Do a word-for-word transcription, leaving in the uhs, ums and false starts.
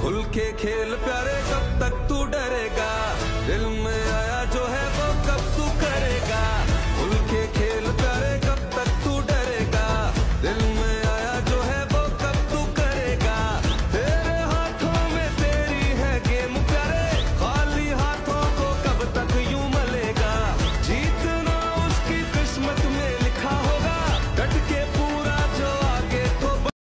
खुल के खेल प्यारे, कब तक तू डरेगा दिल में